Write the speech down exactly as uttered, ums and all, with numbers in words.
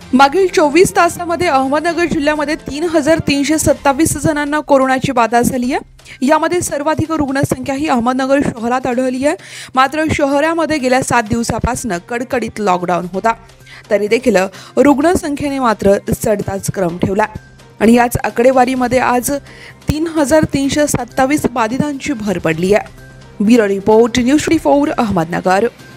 मागील चोवीस तासामध्ये अहमदनगर जिल्ह्यामध्ये तीन हजार तीनशे सत्तावीस जणांना कोरोनाची बाधा झाली आहे। यामध्ये सर्वाधिक रुग्णसंख्या ही अहमदनगर शहरात आढळली आहे। मात्र शहरामध्ये गेल्या सात दिवसापासून कडकडीत लॉकडाऊन होता, तरी देखील रुग्णसंख्येने मात्र चढताच क्रम ठेवला आणि याच आकडेवारीमध्ये आज तीन हजार तीनशे सत्तावीस बाधितांची भर पडली आहे। Bureau report, news twenty four, Ahmednagar.